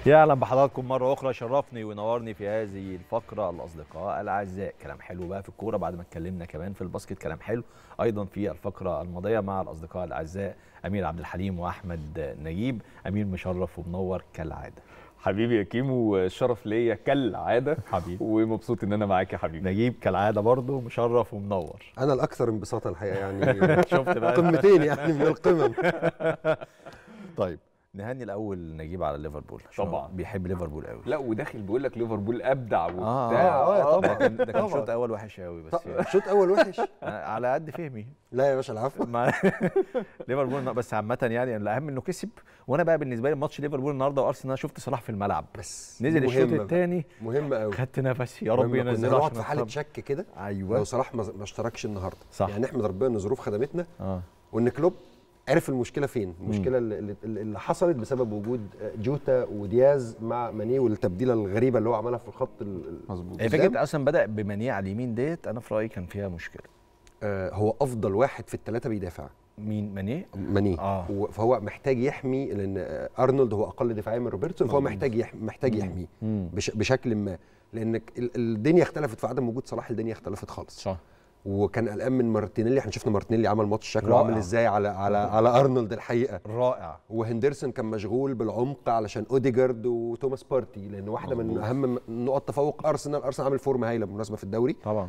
يا اهلا بحضراتكم مره اخرى. شرفني ونورني في هذه الفقره الاصدقاء الاعزاء. كلام حلو بقى في الكوره بعد ما اتكلمنا كمان في الباسكت، كلام حلو ايضا في الفقره الماضيه مع الاصدقاء الاعزاء امير عبد الحليم واحمد نجيب. امير مشرف ومنور كالعاده. حبيبي يا كيمو، شرف ليا كالعاده حبيبي، ومبسوط ان انا معاك يا حبيبي. نجيب كالعاده برضه مشرف ومنور. انا الاكثر انبساطا الحقيقه يعني شفت بقى قمتين يعني من القمم. طيب نهني الاول نجيب على ليفربول، طبعا بيحب ليفربول قوي. لا وداخل بيقول لك ليفربول ابدع وبتاع. طبعا ده كان شوط اول وحش قوي بس شوط اول وحش على قد فهمي. لا يا باشا العفو. ليفربول بس عامه يعني الاهم انه كسب. وانا بقى بالنسبه لي ماتش ليفربول النهارده وارسنال، انا شفت صلاح في الملعب بس نزل الشوط الثاني مهمه قوي، خدت نفسي يا رب ينزله نقعد في حاله شك كده. ايوه لو صلاح ما اشتركش النهارده صح. يعني نحمد ربنا ان الظروف خدمتنا وان كلوب عرف المشكله فين. المشكله اللي حصلت بسبب وجود جوتا ودياز مع ماني والتبديله الغريبه اللي هو عملها في الخط مظبوط. فكره اصلا بدا بماني على اليمين ديت انا في رايي كان فيها مشكله. هو افضل واحد في الثلاثه بيدافع. مين ماني فهو محتاج يحمي، لان ارنولد هو اقل دفاعيا من روبرتسون، فهو محتاج يحميه بشكل ما، لان الدنيا اختلفت في عدم وجود صلاح. الدنيا اختلفت خالص صح. وكان قلقان من مارتينيلي. احنا شفنا مارتينيلي عمل ماتش شكله عامل ازاي على ارنولد الحقيقه رائع. وهندرسون كان مشغول بالعمق علشان اوديجارد وتوماس بارتي، لان واحده من اهم نقط تفوق ارسنال عامل فورمه هايله بالمناسبه في الدوري طبعا.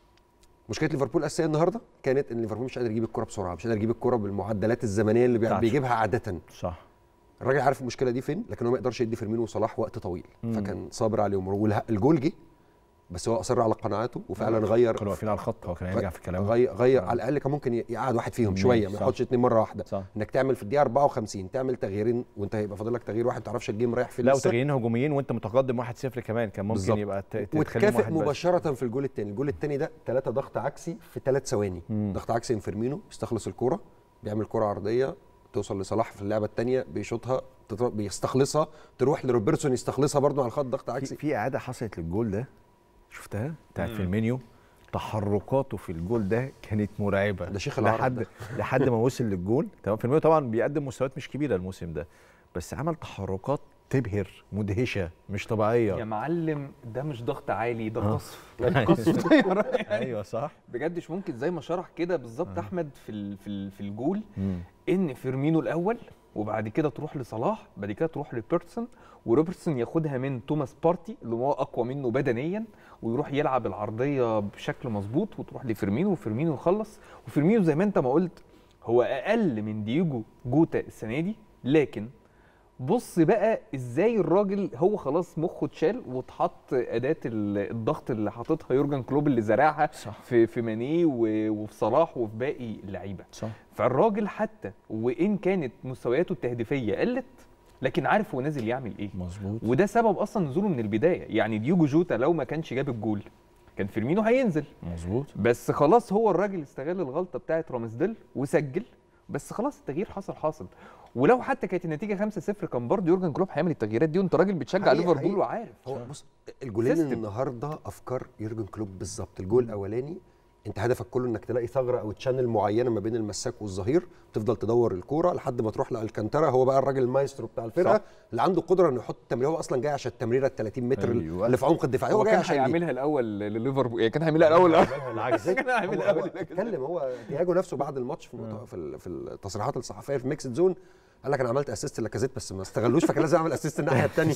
مشكله ليفربول الاساسيه النهارده كانت ان ليفربول مش قادر يجيب الكره بسرعه، مش قادر يجيب الكره بالمعدلات الزمنيه اللي بيجيبها عاده. صح. الراجل عارف المشكله دي فين، لكن هو ما يقدرش يدي فيرمينو وصلاح وقت طويل. فكان صابر عليهم. والجول جه بس هو اصر على قناعاته وفعلا غير. كانوا واقفين على الخط، هو كان هيرجع في كلامه. غير على الاقل كان ممكن يقعد واحد فيهم شويه، ما يحطش اثنين مره واحده. صح. انك تعمل في الدقيقه 54 تعمل تغييرين وانت هيبقى فاضل لك تغيير واحد، ما تعرفش الجيم رايح فين. لا وتغييرين هجوميين وانت متقدم 1-0 كمان كان ممكن بالزبط. يبقى وتكافئ مباشره في الجول الثاني. الجول الثاني ده 3 ضغط عكسي في 3 ثواني. ضغط عكسي من فيرمينو يستخلص الكوره، بيعمل كره عرضيه توصل لصلاح في اللعبه الثانيه بيشوطها بيستخلصها، تروح لروبرتسون يستخلصها برده على الخط ضغط عكسي. في اعاده حصلت للجول ده شفتها بتاعت فيرمينيو، تحركاته في الجول ده كانت مرعبه. ده شيخ العرب لحد ما وصل للجول. تمام. فيرمينيو طبعا بيقدم مستويات مش كبيره الموسم ده، بس عمل تحركات تبهر مدهشه مش طبيعيه. يا معلم ده مش ضغط عالي، ده قصف. ايوه صح بجد. مش ممكن زي ما شرح كده بالظبط احمد في الجول ان فيرمينو الاول وبعد كده تروح لصلاح، بعد كده تروح لبيرتسون وروبرتسون ياخدها من توماس بارتي اللي هو اقوى منه بدنيا ويروح يلعب العرضيه بشكل مظبوط وتروح لفيرمينو وفيرمينو يخلص. وفيرمينو زي ما انت ما قلت هو اقل من دييجو جوتا السنه دي، لكن بص بقى ازاي الراجل هو خلاص مخه اتشال واتحط اداه الضغط اللي حاططها يورجن كلوب اللي زرعها في ماني وفي صلاح وفي باقي اللعيبه. فالراجل حتى وان كانت مستوياته التهديفيه قلت لكن عارف هو نازل يعمل ايه. مظبوط. وده سبب اصلا نزوله من البدايه. يعني دييجو جوتا لو ما كانش جاب الجول كان فيرمينو هينزل. مظبوط. بس خلاص هو الراجل استغل الغلطه بتاعه رامسديل وسجل. بس خلاص التغيير حصل. ولو حتى كانت النتيجه 5-0 كان برضه يورجن كلوب هيعمل التغييرات دي، وانت راجل بتشجع ليفربول وعارف. هو بص الجولين النهارده افكار يورجن كلوب بالظبط. الجول الاولاني انت هدفك كله انك تلاقي ثغره او تشانل معينه ما بين المساك والظهير، تفضل تدور الكوره لحد ما تروح لالكانتارا. هو بقى الراجل المايسترو بتاع الفرقه صح. اللي عنده قدره انه يحط التمريره. هو اصلا جاي عشان التمريره ال 30 متر اللي في عمق الدفاع. هو جاي عشان هيعملها الاول لليفربول. يعني كان هيعملها الاول العكس. كان هيعملها الاول. اتكلم هو تياجو نفسه بعد الماتش في التصريحات الصحفيه في ميكسد زون قال لك انا عملت اسيست لاكازيت بس ما استغلوش، فكان لازم اعمل اسيست الناحيه الثانيه.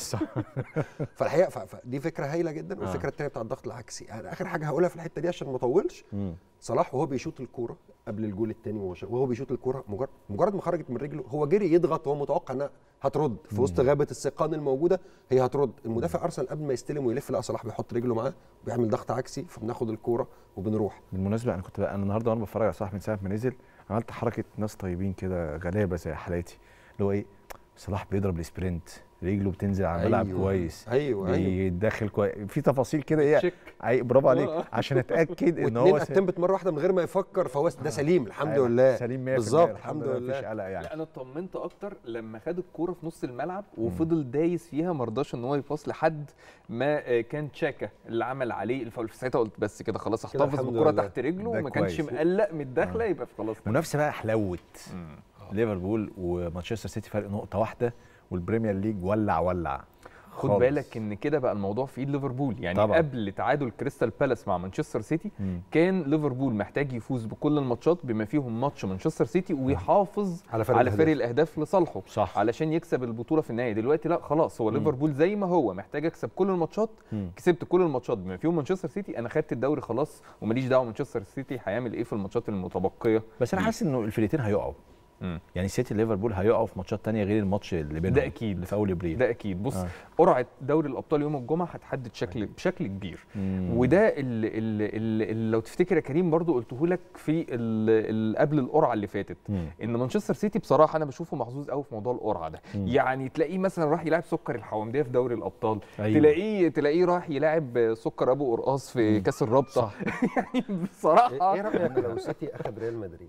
فالحقيقه دي فكره هايله جدا. والفكره الثانيه بتاع الضغط العكسي، يعني اخر حاجه هقولها في الحته دي عشان ما اطولش. صلاح وهو بيشوط الكوره قبل الجول الثاني وهو بيشوط الكوره مجرد ما خرجت من رجله هو جري يضغط وهو متوقع انها هترد في وسط غابه السيقان الموجوده. هي هترد. المدافع ارسنال قبل ما يستلم ويلف لا صلاح بيحط رجله معاه وبيعمل ضغط عكسي، فبناخد الكوره وبنروح. بالمناسبه انا النهارده وانا بتفرج على صلاح من ساعه ما نزل عملت حركه ناس طيبين كده غلابه زي حالاتي، اللي هو ايه، صلاح بيضرب السبرنت، رجله بتنزل على الملعب كويس. بيدخل كويس في تفاصيل كده. ايه برافو عليك عشان اتاكد ان هو اتمت مره واحده من غير ما يفكر، فهو ده سليم الحمد لله. سليم 100% بالظبط الحمد لله. مفيش قلق يعني. لا انا اطمنت اكتر لما خد الكوره في نص الملعب وفضل دايس فيها، ما رضاش ان هو يباص لحد ما كان تشاكا اللي عمل عليه الفاول. في ساعتها قلت بس كده خلاص احتفظ بالكوره تحت رجله وما كانش مقلق من الداخله يبقى خلاص. منافسه بقى حلوت ليفربول ومانشستر سيتي فرق نقطه واحده، والبريمير ليج ولع خد بالك ان كده بقى الموضوع في ايد ليفربول يعني طبعا. قبل تعادل كريستال بالاس مع مانشستر سيتي كان ليفربول محتاج يفوز بكل الماتشات بما فيهم ماتش مانشستر سيتي ويحافظ على فرق الاهداف لصالحه صح. علشان يكسب البطوله في النهايه. دلوقتي لا خلاص هو ليفربول زي ما هو محتاج يكسب كل الماتشات، كسبت كل الماتشات بما فيهم مانشستر سيتي، انا خدت الدوري خلاص وماليش دعوه مانشستر سيتي هيعمل ايه في الماتشات المتبقيه. بس انا حاسس انه الفرقتين هيقعوا يعني سيتي ليفربول هيقعوا في ماتشات تانية غير الماتش اللي بينهم ده اكيد اللي في اول ابريل. ده اكيد. بص قرعه دوري الابطال يوم الجمعه هتحدد بشكل كبير. وده اللي لو تفتكر يا كريم برضو قلته لك في قبل القرعه اللي فاتت ان مانشستر سيتي بصراحه انا بشوفه محظوظ قوي في موضوع القرعه ده. يعني تلاقيه مثلا راح يلعب سكر الحومديه في دوري الابطال، تلاقيه راح يلعب سكر ابو قرقاص في كاس الرابطه. يعني بصراحه ايه رايك لو سيتي اخذ ريال مدريد؟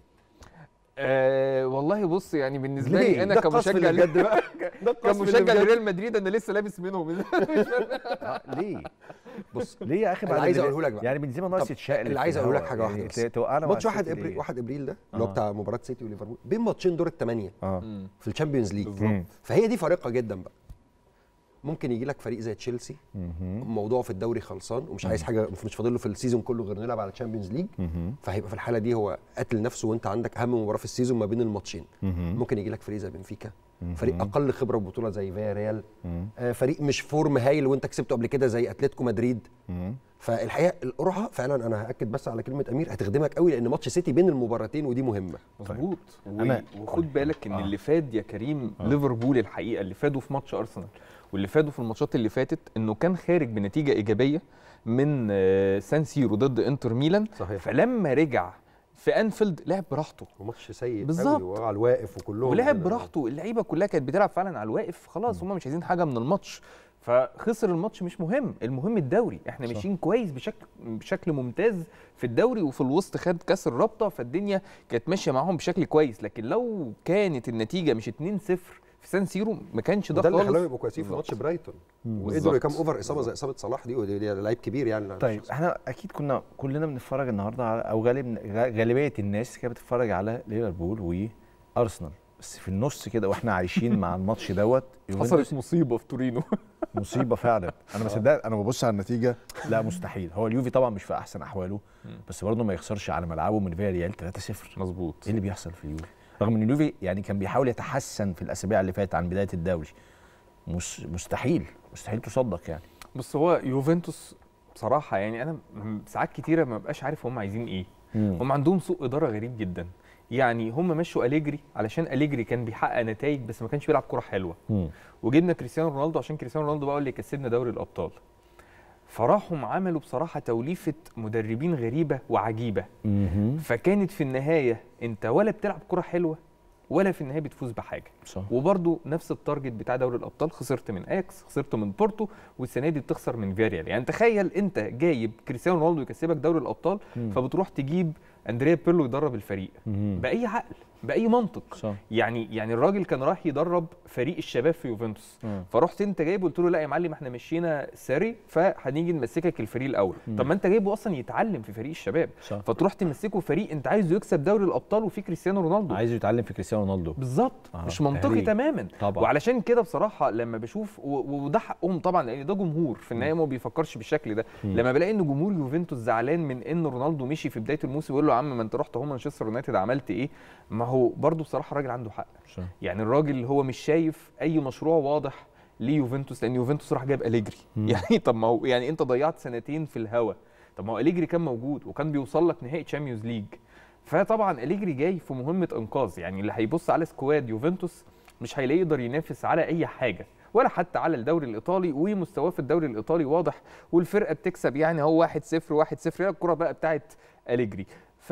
والله بص يعني بالنسبه لي انا كمشجع لريال مدريد انا لسه لابس منهم. ليه؟ بص ليه يا اخي؟ بعد عايز اقوله لك بقى يعني بنزيما ناقص يتشقلب. اللي عايز اقوله لك حاجه واحده بس. ماتش 1 ابريل ده اللي هو بتاع مباراه سيتي وليفربول بين ماتشين دور الثمانيه في الشامبيونز ليج، فهي دي فارقه جدا بقى. ممكن يجي لك فريق زي تشيلسي موضوعه في الدوري خلصان ومش عايز حاجه، مش فاضل له في السيزون كله غير نلعب على الشامبيونز ليج، فهيبقى في الحاله دي هو قاتل نفسه وانت عندك اهم مباراه في السيزون ما بين الماتشين. ممكن يجي لك فريق زي بنفيكا، فريق اقل خبره ببطوله زي فيا ريال، فريق مش فورم هايل وانت كسبته قبل كده زي اتلتيكو مدريد. فالحقيقه القرعه فعلا انا هاكد بس على كلمه امير هتخدمك قوي لان ماتش سيتي بين المباراتين ودي مهمه. مظبوط. وخد بالك ان اللي فاد يا كريم ليفربول الحقيقه اللي فادوا في ماتش ارسنال واللي فادوا في الماتشات اللي فاتت انه كان خارج بنتيجه ايجابيه من سان سيرو ضد انتر ميلان. صحيح. فلما رجع في انفيلد لعب براحته وماتش سيء بالظبط وعلى الواقف وكلهم ولعب براحته. اللعيبه كلها كانت بتلعب فعلا على الواقف خلاص، هم مش عايزين حاجه من الماتش، فخسر الماتش مش مهم، المهم الدوري. احنا ماشيين كويس بشكل ممتاز في الدوري وفي الوسط خد كاس الرابطه، فالدنيا كانت ماشيه معاهم بشكل كويس. لكن لو كانت النتيجه مش 2-0 في سان سيرو ما كانش ده خالص. ده اللي خلاهم يبقوا كويسين في ماتش برايتون وقدروا يكام اوفر اصابه زي اصابه صلاح دي، ودي لعيب كبير يعني. طيب احنا اكيد كلنا بنتفرج النهارده على او غالبيه الناس كانت بتتفرج على ليفربول وارسنال، بس في النص كده واحنا عايشين مع الماتش دوت حصلت مصيبه في تورينو. مصيبه فعلا. انا بصدق انا ببص على النتيجه لا مستحيل. هو اليوفي طبعا مش في احسن احواله بس برضه ما يخسرش على ملعبه من فيا ريال 3-0. مظبوط. ايه اللي بيحصل في اليوفي؟ رغم ان اليوفي يعني كان بيحاول يتحسن في الاسابيع اللي فاتت عن بدايه الدوري. مستحيل تصدق يعني. بص هو يوفنتوس بصراحه يعني انا ساعات كتيره ما ببقاش عارف هم عايزين ايه. هم عندهم سوء اداره غريب جدا. يعني هم مشوا أليجري علشان أليجري كان بيحقق نتائج بس ما كانش بيلعب كرة حلوه. وجبنا كريستيانو رونالدو عشان كريستيانو رونالدو بقى اللي كسبنا دوري الابطال. فراحوا عملوا بصراحه توليفه مدربين غريبه وعجيبه. فكانت في النهايه انت ولا بتلعب كرة حلوه ولا في النهايه بتفوز بحاجه. صح. وبرده نفس التارجت بتاع دوري الابطال، خسرت من اياكس، خسرت من بورتو، والسنه دي بتخسر من فياريال. يعني تخيل انت جايب كريستيانو رونالدو يكسبك دوري الابطال فبتروح تجيب اندريا بيرلو يدرب الفريق. باي عقل باي منطق. صح. يعني الراجل كان راح يدرب فريق الشباب في يوفنتوس، فرحت انت جايبه قلت له لا يا معلم احنا مشينا ساري فهنيجي نمسكك الفريق الاول. طب ما انت جايبه اصلا يتعلم في فريق الشباب. صح. فتروح تمسكه فريق انت عايزه يكسب دوري الابطال وفي كريستيانو رونالدو عايزه يتعلم في كريستيانو رونالدو بالظبط. مش منطقي تماما طبعا. وعلشان كده بصراحه لما بشوف وده حقهم طبعا لان ده جمهور في النهايه ما بيفكرش بالشكل ده. لما بلاقي ان جمهور يوفنتوس زعلان من ان رونالدو مشي في بدايه الموسم ويقول له يا عم ما انت رحت هو مانشستر يونايتد عملت ايه؟ ما هو برضه بصراحه الراجل عنده حق. صح. يعني الراجل هو مش شايف اي مشروع واضح ليوفنتوس لان يوفنتوس راح جاب أليجري. يعني طب ما هو يعني انت ضيعت سنتين في الهوا. طب ما هو أليجري كان موجود وكان بيوصل لك نهائي تشامبيونز ليج. فطبعا أليجري جاي في مهمه انقاذ. يعني اللي هيبص على سكواد يوفنتوس مش هيلاقي يقدر ينافس على اي حاجه ولا حتى على الدوري الايطالي، ومستواه في الدوري الايطالي واضح والفرقه بتكسب. يعني هو 1-0 الكره بقى بتاعت أليجري.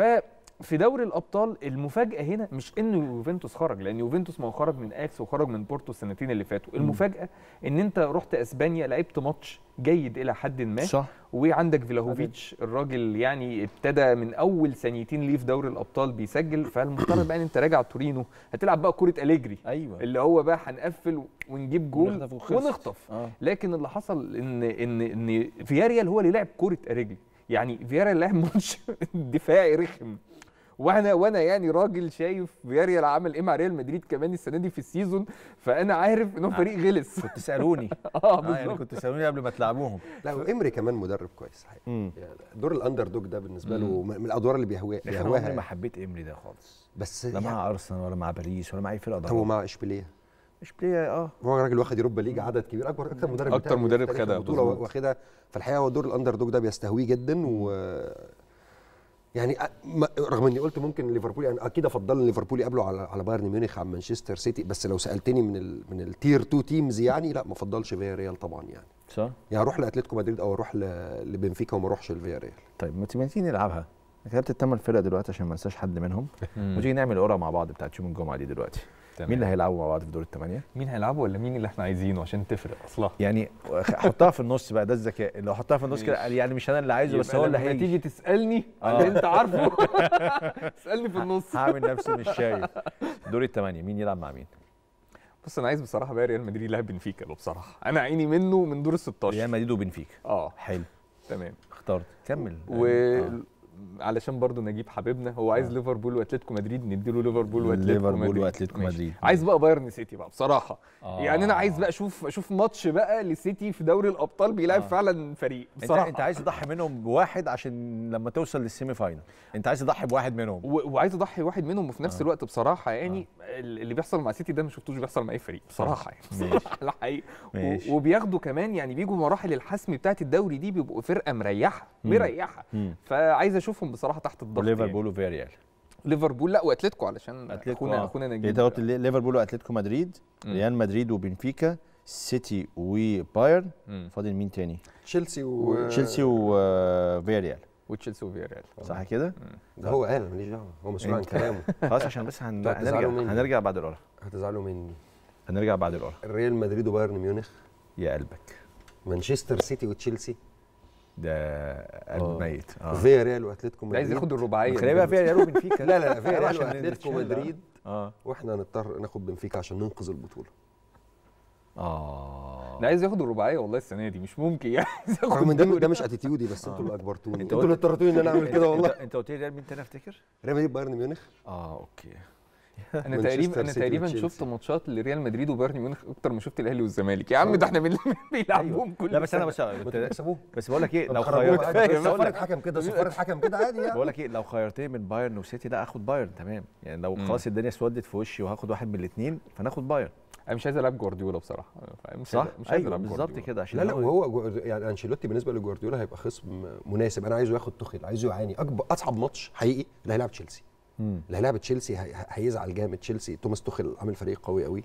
في دوري الابطال المفاجاه هنا مش انه يوفنتوس خرج، لان يوفنتوس ما هو خرج من اكس وخرج من بورتو السنتين اللي فاتوا. المفاجاه ان انت رحت اسبانيا لعبت ماتش جيد الى حد ما. صح. وعندك فيلاهوفيتش الراجل يعني ابتدى من اول ثانيتين ليه في دوري الابطال بيسجل. فالمفترض بقى ان انت راجع تورينو هتلعب بقى كره أليجري. ايوه. اللي هو بقى هنقفل ونجيب جول ونخطف. لكن اللي حصل ان فياريال هو اللي لعب كره أليجري. يعني فياريال لعب ماتش دفاعي رخم وانا يعني راجل شايف فياريال عمل ايه مع ريال مدريد كمان السنه دي في السيزون، فانا عارف ان هو فريق غلس. كنت تسالوني بالظبط، كنت تسالوني قبل ما تلعبوهم. لا وامري كمان مدرب كويس حقيقي، يعني دور الاندر دوج ده بالنسبه له من الادوار اللي بيهواها. انا ما حبيت امري ده خالص، بس لا مع ارسنال ولا مع باريس ولا مع اي فرقه. هو مع اشبيليه هو راجل واخد يوروبا ليج عدد كبير، اكتر مدرب خدها بطوله واخدها. فالحقيقه هو دور الاندر دوج ده بيستهويه جدا. و يعني رغم اني قلت ممكن ليفربول، يعني اكيد افضل ليفربول يقابله على بايرن ميونخ عن مانشستر سيتي، بس لو سالتني من التير 2 تيمز يعني لا ما افضلش فيا ريال طبعا يعني. صح، يعني اروح لاتلتيكو مدريد او اروح لبنفيكا وما اروحش لفيا ريال. طيب ما تيجي نلعبها، انا كتبت الثمان فرق دلوقتي عشان ما انساش حد منهم، وتيجي نعمل قرعه مع بعض بتاعت يوم الجمعه دي دلوقتي. مين اللي هيلعبوا مع بعض في دور الثمانيه؟ مين هيلعبوا ولا مين اللي احنا عايزينه عشان تفرق اصلا؟ يعني حطها في النص بقى، ده الذكاء. لو حطها في النص كده يعني مش انا اللي عايزه بس هو اللي هيجي. تيجي تسالني اللي انت عارفه اسالني في النص. هعمل نفسي مش شايف. دور الثمانيه مين يلعب مع مين؟ بص انا عايز بصراحه بقى ريال مدريد يلعب بنفيكا. بصراحه انا عيني منه من دور ال 16. ريال مدريد وبنفيكا. حلو تمام، اخترت كمل. علشان برضو نجيب حبيبنا هو عايز ليفربول واتلتيكو مدريد، نديله ليفربول واتلتيكو مدريد. عايز بقى بايرن سيتي بقى بصراحه. يعني انا عايز بقى اشوف ماتش بقى لسيتي في دوري الابطال بيلعب فعلا فريق بصراحه. انت عايز تضحي منهم بواحد عشان لما توصل للسيمي فاينل انت عايز تضحي بواحد منهم، وعايز اضحي واحد منهم وفي نفس الوقت بصراحه يعني اللي بيحصل مع سيتي ده ما شفتوش بيحصل مع اي فريق بصراحه يعني. لا حقيقي. وبياخدوا كمان يعني بيجوا مراحل الحسم بتاعه الدوري دي بيبقوا فرقه مريحه. فعايز اشوفهم بصراحه تحت الضغط. ليفربول وفياريال. ليفربول لا واتلتيكو علشان اخونا نجيب. انت قلت ليفربول واتلتيكو مدريد، ريال مدريد وبنفيكا، سيتي وبايرن. فاضل مين تاني؟ تشيلسي وفياريال. وتشيلسي وفياريال صح كده؟ هو قال ماليش دعوه، هو مسؤول عن كلامه. خلاص عشان بس هنرجع بعد القرعه. هتزعلوا مني. هنرجع بعد القرعه. ريال مدريد وبايرن ميونخ. يا قلبك. مانشستر سيتي وتشيلسي. ده قلب ميت. فيا ريال واتلتيكو مدريد. عايز ياخد الرباعيه. خلينا بقى فيا ريال وبنفيكا. لا فيا ريال واتلتيكو مدريد. واحنا هنضطر ناخد بنفيكا عشان ننقذ البطوله. انا عايز ياخد الرباعيه والله السنه دي، مش ممكن يعني. رغم ده مش اتيتيودي، بس انتوا اللي اجبرتوني، انتوا اللي اضطرتوني ان انا اعمل كده والله. انت قلت لي ريال مين تاني افتكر؟ ريال مدريد بايرن ميونخ. اوكي. انا تقريبا شفت ماتشات لريال مدريد وبايرن ميونخ اكتر ما شفت الاهلي والزمالك. يا عم ده احنا بيلعبوهم كل. لا بس انا بس بقول لك ايه، لو صفرت حكم كده عادي يعني. بقول لك ايه، لو خيرتني من بايرن وسيتي لا اخد بايرن تمام. يعني لو خلاص الدنيا اسودت في وشي وهاخد واحد من الاثنين فناخد بايرن. انا مش عايز العب جوارديولا بصراحه. مش عايز العب بالظبط كده عشان لا وهو يعني انشيلوتي بالنسبه لجوارديولا هيبقى خصم مناسب. انا عايزه ياخد توخيل، عايزه يعاني. اصعب ماتش حقيقي اللي هيلعب تشيلسي. اللي هيلعب تشيلسي هيزعل جامد. تشيلسي توماس توخيل عامل فريق قوي قوي.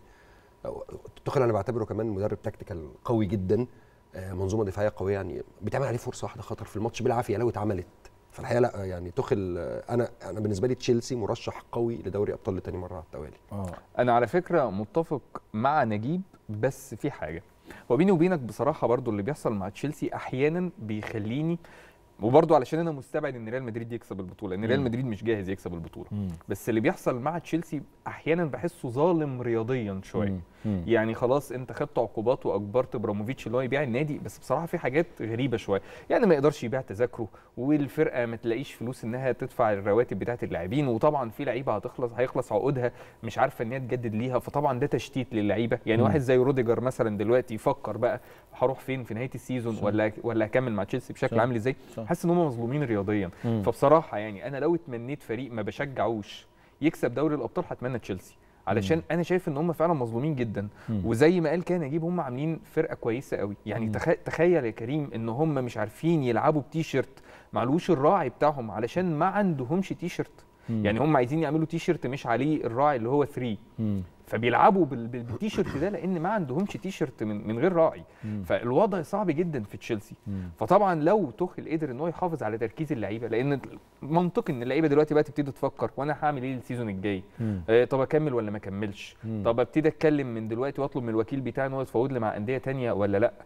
توخيل انا بعتبره كمان مدرب تكتيكال قوي جدا، منظومه دفاعيه قويه. يعني بيتعمل عليه فرصه واحده خطر في الماتش بالعافيه لو اتعملت. فالحقيقه لا يعني توخيل انا بالنسبه لي تشيلسي مرشح قوي لدوري ابطال لتاني مره على التوالي. انا على فكره متفق مع نجيب، بس في حاجه وبيني وبينك بصراحه برضو اللي بيحصل مع تشيلسي احيانا بيخليني، وبرضو علشان انا مستبعد ان ريال مدريد يكسب البطوله، ان ريال مدريد مش جاهز يكسب البطوله. بس اللي بيحصل مع تشيلسي احيانا بحسه ظالم رياضيا شويه. يعني خلاص انت خدت عقوبات واجبرت ابراموفيتش اللي هو يبيع النادي، بس بصراحه في حاجات غريبه شويه. يعني ما يقدرش يبيع تذاكره، والفرقه ما تلاقيش فلوس انها تدفع الرواتب بتاعه اللاعبين، وطبعا في لعيبه هيخلص عقودها مش عارفه ان هي تجدد ليها، فطبعا ده تشتيت للعيبه. يعني واحد زي روديجر مثلا دلوقتي يفكر بقى هروح فين في نهايه السيزون، ولا هكمل مع تشيلسي بشكل عامل ازاي. حاسس ان هم مظلومين رياضيا. فبصراحه يعني انا لو اتمنيت فريق ما بشجعوش يكسب دوري الابطال هتمنى تشيلسي، علشان انا شايف ان هم فعلا مظلومين جدا. وزي ما قال كان نجيب هم عاملين فرقه كويسه قوي. يعني تخيل يا كريم ان هم مش عارفين يلعبوا بتيشيرت معلوش الراعي بتاعهم علشان ما عندهمش تيشيرت. يعني هم عايزين يعملوا تيشيرت مش عليه الراعي اللي هو 3، فبيلعبوا بالتيشيرت ده لان ما عندهمش تيشيرت من غير راعي. فالوضع صعب جدا في تشيلسي. فطبعا لو توخيل قدر ان هو يحافظ على تركيز اللعيبه، لان منطقي ان اللعيبه دلوقتي بقى تبتدي تفكر وانا هعمل ايه السيزون الجاي، طب اكمل ولا ما اكملش، طب ابتدي اتكلم من دلوقتي واطلب من الوكيل بتاعي ان هو يتفاوض لي مع انديه ثانيه ولا لا.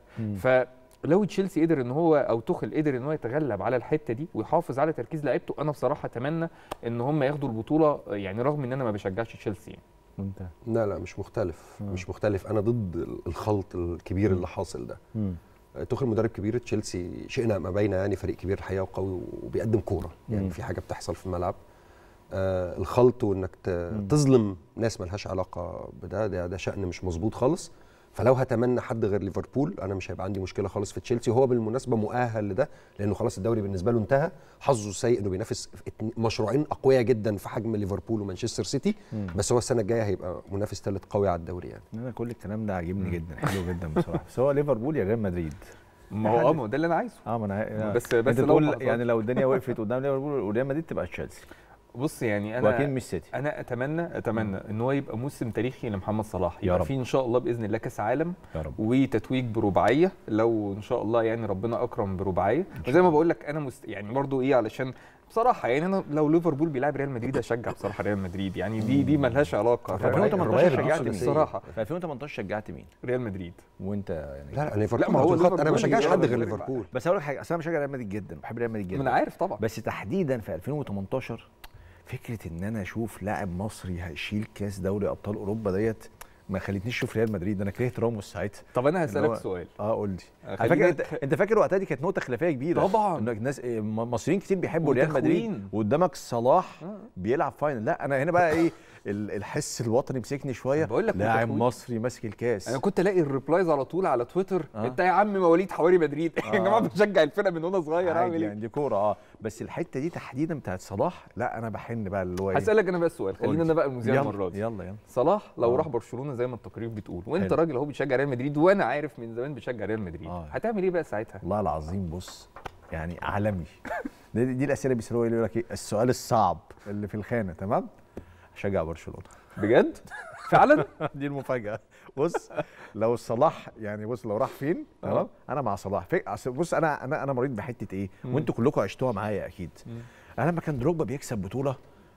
فلو تشيلسي قدر ان هو او توخيل قدر ان هو يتغلب على الحته دي ويحافظ على تركيز لعيبته، انا بصراحه اتمنى ان هم ياخدوا البطوله. يعني رغم ان انا ما بشجعش تشيلسي يعني. لا مش مختلف. انا ضد الخلط الكبير اللي حاصل ده. توخيل مدرب كبير، تشيلسي شئنا ما بين يعني فريق كبير الحقيقه وقوي وبيقدم كوره. يعني في حاجه بتحصل في الملعب. الخلط وانك تظلم ناس ملهاش علاقه بده، ده شأن مش مظبوط خالص. فلو هتمنى حد غير ليفربول انا مش هيبقى عندي مشكله خالص في تشيلسي. وهو بالمناسبه مؤهل لده لانه خلاص الدوري بالنسبه له انتهى. حظه السيء انه بينافس مشروعين اقوياء جدا في حجم ليفربول ومانشستر سيتي، بس هو السنه الجايه هيبقى منافس ثالث قوي على الدوري يعني. انا كل الكلام ده عاجبني جدا، حلو جدا بصراحه. بس هو ليفربول يا ريال مدريد. ما هو ما ده اللي انا عايزه. ما انا بس لو يعني لو الدنيا وقفت قدام ليفربول وريال مدريد تبقى تشيلسي. بص يعني انا واكيد مش سيتي. انا اتمنى ان هو يبقى موسم تاريخي لمحمد صلاح، يبقى فيه ان شاء الله باذن الله كاس عالم وتتويج برباعيه، لو ان شاء الله يعني ربنا اكرم برباعيه. وزي ما بقول لك انا يعني برضو علشان بصراحه يعني انا لو ليفربول بيلعب ريال مدريد اشجع بصراحه ريال مدريد يعني. دي مالهاش علاقه. في 2018 شجعت مين بصراحه؟ في 2018 شجعت مين؟ ريال مدريد. وانت يعني لا ليفربول. ما هو انا ما بشجعش حد غير ليفربول. بس اقول لك حاجه، اصل انا بشجع ريال مدريد جدا، بحب ريال مدريد جدا. ما انا عارف طبعا. بس تحديدا في 2018 فكره ان انا اشوف لاعب مصري هيشيل كاس دوري ابطال اوروبا ديت ما خلتنيش اشوف ريال مدريد. انا كرهت راموس ساعتها. طب انا هسالك سؤال. قول لي. فاكر انت فاكر وقتها دي كانت نقطه خلافيه كبيره طبعا، ان الناس مصريين كتير بيحبوا ريال مدريد وقدامك صلاح بيلعب فاينل. لا انا هنا بقى ايه الحس الوطني مسكني شويه. لاعب مصري ماسك الكاس. انا كنت الاقي الريبلايز على طول على تويتر انت يا عم مواليد حواري مدريد. يا جماعه بشجع الفرقه من وانا صغير، اعمل ايه يعني؟ دي كوره بس الحته دي تحديدا بتاعت صلاح لا انا بحن بقى اللي هو هسالك انا بقى السؤال، خلينا انا بقى المذيع المره دي. يلا صلاح لو راح برشلونه زي ما التقارير بتقول وانت راجل اهو بتشجع ريال مدريد وانا عارف من زمان بتشجع ريال مدريد، هتعمل ايه بقى ساعتها؟ والله العظيم بص يعني عالمي. دي الاسئله بيسالوها يقول لك ايه السؤال الصعب اللي في الخانه. تمام، اشجع برشلونه بجد فعلا. دي المفاجاه. بص لو صلاح يعني بص لو راح فين تمام انا مع صلاح. بص انا مريض بحته ايه وانتوا كلكم عشتوها معايا اكيد. انا لما كان دروجبا بيكسب بطوله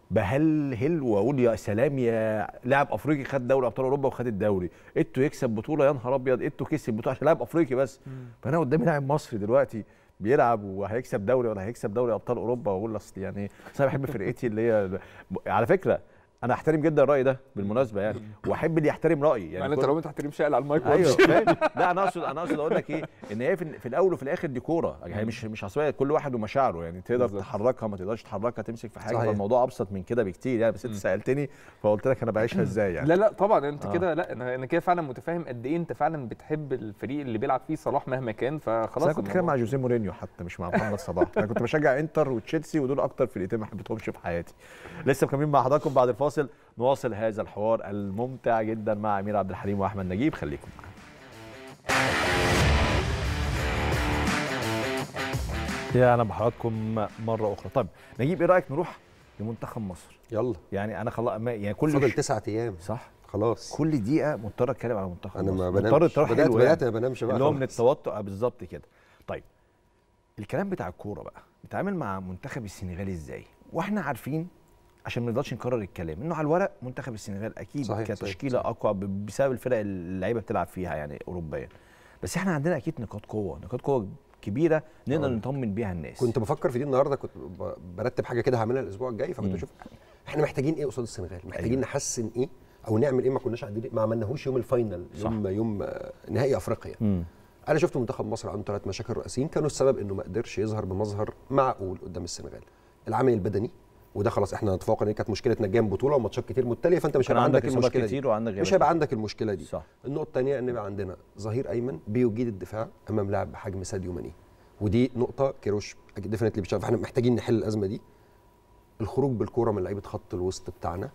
بهلهل واقول يا سلام يا لاعب افريقي خد دوري ابطال اوروبا وخد الدوري. ايتو يكسب بطوله يا نهار ابيض، ايتو كسب بطوله عشان لاعب افريقي بس. فانا قدامي لاعب مصري دلوقتي بيلعب وهيكسب دوري ولا هيكسب دوري ابطال اوروبا واقول اصل يعني انا بحب فرقتي اللي هي على فكره انا احترم جدا الراي ده بالمناسبه يعني، واحب اللي يحترم رايي يعني. انت لو ما تحترمش على المايك. ايوه لا انا اقصد اقول لك ايه ان هي في الاول وفي الاخر دي كوره يعني، مش عصبيه، كل واحد ومشاعره يعني. تقدر تحركها ما تقدرش تحركها، تمسك في حاجه. فالموضوع ابسط من كده بكتير يعني. بس انت سالتني فقلت لك انا بعيشها ازاي يعني. لا طبعا انت كده لا انا كده فعلا متفاهم قد ايه انت فعلا بتحب الفريق اللي بيلعب فيه صلاح مهما كان. فخلاص انا كنت كده مع جوزيه مورينيو حتى مش مع محمد صلاح. انا كنت بشجع انتر وتشيلسي ودول اكتر فرقتين ما حبيتهمش في حياتي. لسه مكملين مع حضراتكم بعد الفاصل، نواصل هذا الحوار الممتع جدا مع امير عبد الحليم واحمد نجيب. خليكم يا انا بحضراتكم مره اخرى. طيب نجيب ايه رايك نروح لمنتخب مصر؟ يلا يعني انا خلاص يعني كل فاضل 9 ايام صح خلاص. كل دقيقه مضطر اتكلم على منتخب انا مصر. ما بنامش. بدات ما بنامش بقى اللي هو من التوتر بالظبط كده. طيب الكلام بتاع الكوره بقى بيتعامل مع منتخب السنغال ازاي؟ واحنا عارفين عشان ما نقدرش نكرر الكلام انه على الورق منتخب السنغال اكيد كتشكيله اقوى بسبب الفرق اللعيبه بتلعب فيها يعني اوروبيا. بس احنا عندنا اكيد نقاط قوه كبيره نقدر نطمن بيها الناس. كنت بفكر في دي النهارده، كنت برتب حاجه كده هعملها الاسبوع الجاي. فكنت بشوف احنا محتاجين ايه قصاد السنغال، محتاجين نحسن ايه او نعمل ايه ما كناش عندنا، ما عملناهوش يوم الفاينل يوم نهائي افريقيا. انا شفت منتخب مصر عنده 3 مشاكل رئيسيين كانوا السبب انه ما قدرش يظهر بمظهر معقول قدام السنغال. العامل البدني وده خلاص احنا نتفق ان كانت مشكله نجام بطوله وماتشات كتير متتاليه، فانت مش هيبقى عندك المشكله دي مش هيبقى عندك المشكله دي. النقطه الثانيه ان يبقى عندنا ظهير ايمن بيجيد الدفاع امام لاعب بحجم ساديو ماني، ودي نقطه كيروش ديفينتلي بيشتغل. فاحنا محتاجين نحل الازمه دي. الخروج بالكوره من لعيبه خط الوسط بتاعنا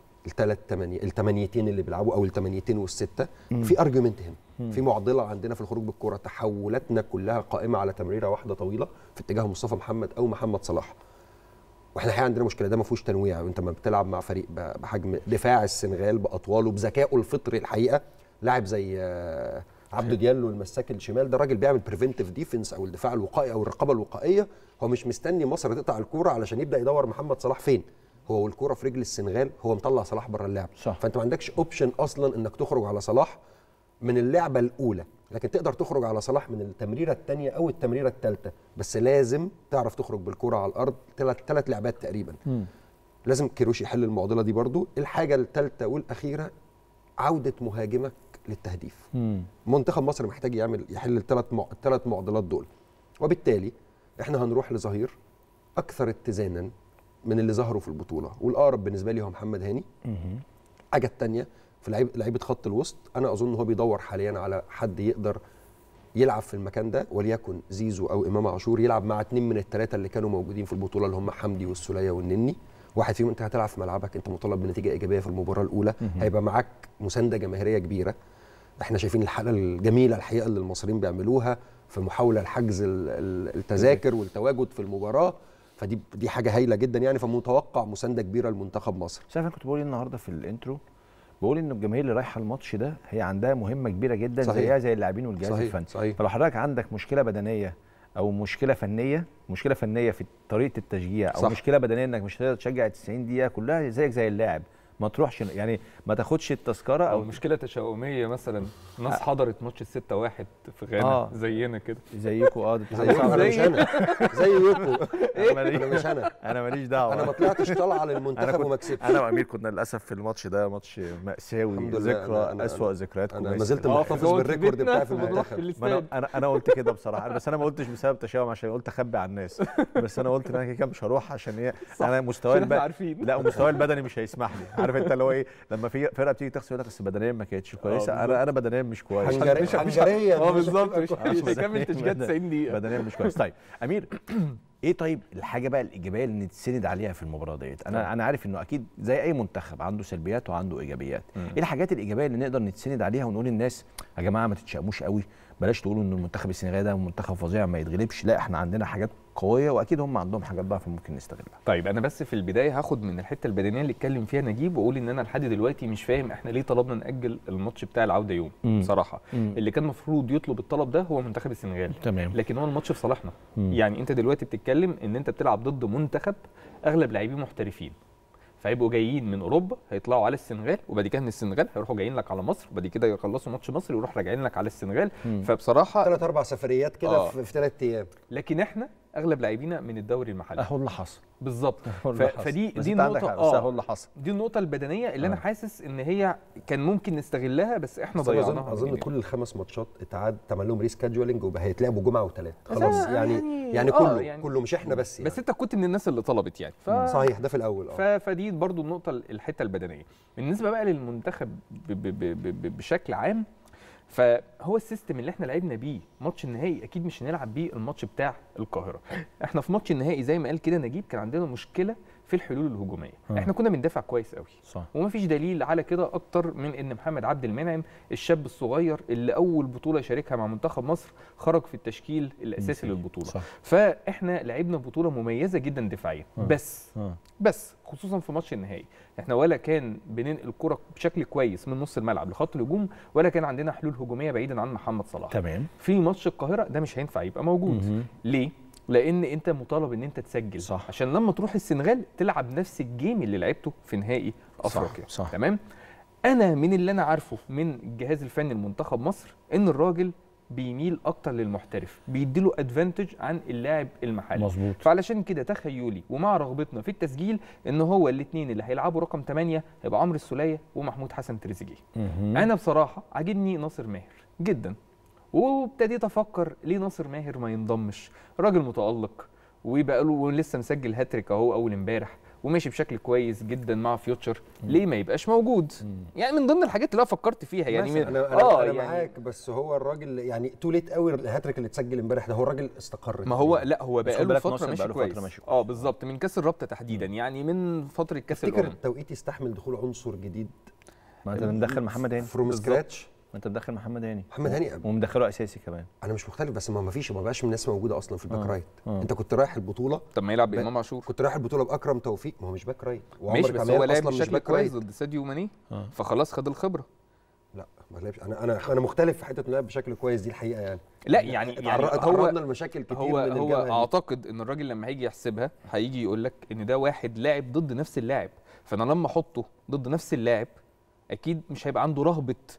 الثمانيتين اللي بيلعبوا او الثمانيتين والسته في ارجيومنت هنا، في معضله عندنا في الخروج بالكوره. تحولاتنا كلها قائمه على تمريره واحده طويله في اتجاه مصطفى محمد او محمد صلاح، واحنا الحقيقه عندنا مشكله. ده ما فيهوش تنويع. انت ما بتلعب مع فريق بحجم دفاع السنغال باطواله بذكائه الفطري الحقيقه، لاعب زي عبدو ديالو المساك الشمال، ده راجل بيعمل بريفنتيف ديفنس او الدفاع الوقائي او الرقابه الوقائيه. هو مش مستني مصر تقطع الكوره علشان يبدا يدور محمد صلاح فين، هو والكوره في رجل السنغال هو مطلع صلاح بره اللعب. فانت ما عندكش اوبشن اصلا انك تخرج على صلاح من اللعبه الاولى، لكن تقدر تخرج على صلاح من التمريره الثانيه او التمريره الثالثه، بس لازم تعرف تخرج بالكره على الارض 3 لعبات تقريبا. لازم كيروش يحل المعضله دي برضو. الحاجه الثالثه والاخيره عوده مهاجمك للتهديف. منتخب مصر محتاج يحل ال3 معضلات دول، وبالتالي احنا هنروح لظهير اكثر اتزانا من اللي ظهروا في البطوله، والاقرب بالنسبه لي هو محمد هاني. حاجه الثانيه في لعيبه خط الوسط، انا اظن هو بيدور حاليا على حد يقدر يلعب في المكان ده، وليكن زيزو او امام عاشور، يلعب مع 2 من ال3 اللي كانوا موجودين في البطوله اللي هم حمدي والسوليه والنني. واحد فيهم انت هتلعب في ملعبك، انت مطالب بنتيجه ايجابيه في المباراه الاولى، هيبقى معاك مسانده جماهيريه كبيره. احنا شايفين الحاله الجميله الحقيقه اللي المصريين بيعملوها في محاوله لحجز التذاكر والتواجد في المباراه، فدي حاجه هايله جدا يعني. فمتوقع مسانده كبيره لمنتخب مصر. شايف انا كنت بقول النهارده في الانترو، بقول ان الجماهير اللي رايحه الماتش ده هي عندها مهمه كبيره جدا، زيها زي اللاعبين والجهاز الفني. فلو حضرتك عندك مشكله بدنيه او مشكله فنيه في طريقه التشجيع، او مشكله بدنيه انك مش هتقدر تشجع 90 دقيقه كلها زيك زي اللاعب، ما تروحش يعني ما تاخدش التذكره. او مشكله تشاؤميه مثلا، ناس حضرت ماتش 6-1 في غانا زينا كده، زيكم. انا مش انا زيكم. انا مش انا ماليش دعوه. انا ما طلعتش طالعه للمنتخب وما كسبتش. انا وامير كنا للاسف في الماتش ده ماتش مأساوي، ذكرى اسوأ ذكريات. انا ما زلت محتفظ بالريكورد بتاعي في المنتخب. انا قلت كده بصراحه، بس انا ما قلتش بسبب تشاؤم، عشان قلت اخبي على الناس، بس انا قلت ان انا كده مش هروح عشان انا مستواي مستواي البدني مش هيسمح لي. عارف انت اللي هو ايه، لما في فرقه بتيجي تخسر يقول لك بس بدنيا ما كانتش كويسه. انا بدنيا مش كويس، حنجريا بالظبط، مش هيكمل تشجيع 90 دقيقه، بدنيا مش كويس. طيب امير، ايه طيب الحاجه بقى الايجابيه اللي نتسند عليها في المباراه ديت؟ انا عارف انه اكيد زي اي منتخب عنده سلبيات وعنده ايجابيات. ايه الحاجات الايجابيه اللي نقدر نتسند عليها ونقول للناس يا جماعه ما تتشائموش قوي، بلاش تقولوا ان المنتخب السنغالي ده منتخب فظيع ما يتغلبش، لا احنا عندنا حاجات قويه واكيد هم عندهم حاجات ضعف ممكن نستغلها. طيب انا بس في البدايه هاخد من الحته البدنيه اللي اتكلم فيها نجيب، واقول ان انا لحد دلوقتي مش فاهم احنا ليه طلبنا ناجل الماتش بتاع العوده يوم. بصراحه اللي كان المفروض يطلب الطلب ده هو منتخب السنغال، تمام، لكن هو الماتش في صالحنا. يعني انت دلوقتي بتتكلم ان انت بتلعب ضد منتخب اغلب لاعبيه محترفين، فهيبقوا جايين من اوروبا هيطلعوا على السنغال، وبعد كده من السنغال هيروحوا جايين لك على مصر، وبعد كده يخلصوا ماتش مصر ويروح راجعين لك على السنغال. فبصراحه 3-4 سفريات كده في 3 ايام. لكن احنا اغلب لاعبينا من الدوري المحلي. اهو اللي حصل بالظبط. فدي النقطه اهو اللي حصل، دي النقطه البدنيه اللي انا حاسس ان هي كان ممكن نستغلها، بس احنا ضيعناها. اظن كل ال5 ماتشات اتعمل لهم ريسكادجولينج وهيتلعبوا جمعه وثلاث خلاص يعني كله مش احنا بس يعني. بس انت كنت من الناس اللي طلبت يعني صحيح، ده في الاول. فدي برضو النقطه الحته البدنيه. بالنسبه بقى للمنتخب بشكل عام، فهو السيستم اللي احنا لعبنا بيه ماتش النهائي اكيد مش هنلعب بيه الماتش بتاع القاهره. احنا في ماتش النهائي زي ما قال كده نجيب كان عندنا مشكله في الحلول الهجوميه. احنا كنا بندافع كويس قوي، صح، ومفيش دليل على كده اكتر من ان محمد عبد المنعم الشاب الصغير اللي اول بطوله شاركها مع منتخب مصر خرج في التشكيل الاساسي للبطوله، صح. فاحنا لعبنا بطوله مميزه جدا دفاعيا، بس خصوصا في ماتش النهائي احنا ولا كان بننقل الكره بشكل كويس من نص الملعب لخط الهجوم، ولا كان عندنا حلول هجوميه بعيدا عن محمد صلاح. تمام. في ماتش القاهره ده مش هينفع يبقى موجود. ليه؟ لان انت مطالب ان انت تسجل، صح، عشان لما تروح السنغال تلعب نفس الجيم اللي لعبته في نهائي افريقيا، صح. تمام. انا من اللي انا عارفه من الجهاز الفني لمنتخب مصر ان الراجل بيميل اكتر للمحترف، بيديله ادفانتج عن اللاعب المحلي، مظبوط. فعلشان كده تخيلي ومع رغبتنا في التسجيل ان هو الاثنين اللي هيلعبوا رقم 8 هيبقى عمرو السوليه ومحمود حسن تريزيجيه. انا بصراحه عاجبني ناصر ماهر جدا، وابتديت افكر ليه ناصر ماهر ما ينضمش؟ راجل متالق ويبقى له لسه مسجل هاتريك اهو اول امبارح وماشي بشكل كويس جدا مع فيوتشر، ليه ما يبقاش موجود؟ يعني من ضمن الحاجات اللي انا فكرت فيها يعني انا يعني معاك، بس هو الراجل يعني توليت قوي الهاتريك اللي اتسجل امبارح ده، هو الراجل استقر. ما هو لا هو بقى له فتره ماشي كويس. بالظبط، من كاس الرابطه تحديدا، يعني من فتره كاس الامم. تفتكر التوقيت يستحمل دخول عنصر جديد؟ ما انت مدخل محمد هاني فروم سكراتش، ما انت مدخل محمد هاني ومدخله اساسي كمان. انا مش مختلف، بس ما فيش، ما بقاش من الناس موجوده اصلا في الباك رايت. انت كنت رايح البطوله، طب ما يلعب بامام عاشور. كنت رايح البطوله باكرم توفيق، ما هو مش باك رايت، ماشي، بس هو لعب بشكل كويس ضد ساديو ماني، فخلاص خد الخبره. لا ما لعبش. انا مختلف في حته انه لعب بشكل كويس، دي الحقيقه يعني. لا يعني تعرضنا لمشاكل كتير هو اعتقد ان الراجل لما هيجي يحسبها هيجي يقول لك ان ده واحد لاعب ضد نفس اللاعب، فانا لما احطه ضد نفس اللاعب اكيد مش هيبقى عنده رهبه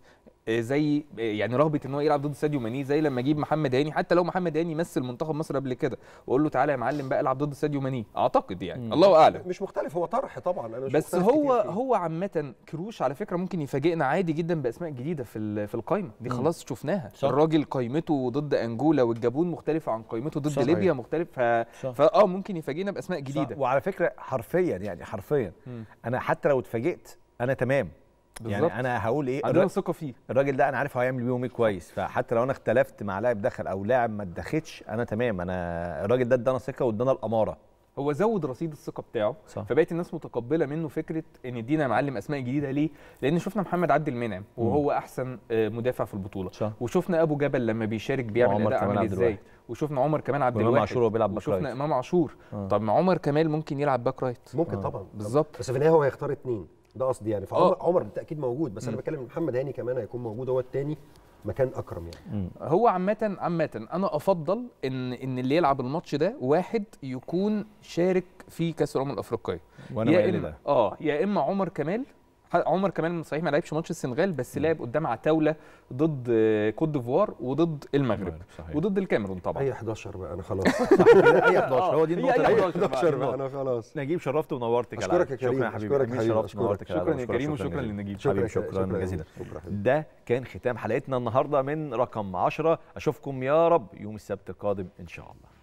زي يعني رغبه ان هو يلعب ضد ساديو ماني، زي لما اجيب محمد هاني، حتى لو محمد هاني مثل منتخب مصر قبل كده واقول له تعالى يا معلم بقى العب ضد ساديو ماني، اعتقد يعني الله اعلم. مش مختلف، هو طرح طبعا، انا مش بس هو عامه كروش على فكره ممكن يفاجئنا عادي جدا باسماء جديده في القايمه دي، خلاص شفناها. الراجل قائمته ضد انجولا والجابون مختلفه عن قائمته ضد ليبيا، مختلف. ممكن يفاجئنا باسماء جديده. وعلى فكره حرفيا انا حتى لو اتفاجئت انا تمام بالزبط. يعني انا هقول ايه، عندنا ثقه فيه الراجل ده، انا عارف هو هيعمل بيهم ايه كويس، فحتى لو انا اختلفت مع لاعب دخل او لاعب ما اتدخلش انا تمام، انا الراجل ده ادانا ثقه وادانا الاماره، هو زود رصيد الثقه بتاعه. صح. فبقت الناس متقبله منه فكره ان ادينا يا معلم اسماء جديده. ليه؟ لان شفنا محمد عبد المنعم وهو احسن مدافع في البطوله. صح. وشفنا ابو جبل لما بيشارك بيعمل اداء عامل ازاي، وشفنا عمر كمان عبد الواحد، عاشور وبيلعب باك رايت، وشفنا امام عاشور. طب ما عمر كمال ممكن يلعب باك رايت، ممكن طبعا بالظبط. بس في النهايه هو هيختار 2 ده قصدي يعني. فعمر بالتاكيد موجود، بس انا بتكلم محمد هاني كمان هيكون موجود، هو الثاني مكان اكرم يعني. هو عامه انا افضل ان اللي يلعب الماتش ده واحد يكون شارك في كاس الامم الافريقيه، يا اما عمر كمال صحيح ما لعبش ماتش السنغال، بس لعب قدام عتاوله ضد كوت ديفوار وضد المغرب وضد الكاميرون طبعا. هي 11 بقى انا خلاص. هي 11 هو دي النقطه. هي 11 بقى انا خلاص. نجيب شرفت ونورت كده. اشكرك يا كريم. شكرا يا حبيبي، شرفت ونورت كده. شكرا يا كريم وشكرا لنجيب. شكرا جزيلا. ده كان ختام حلقتنا النهارده من رقم 10. اشوفكم يا رب يوم السبت القادم ان شاء الله.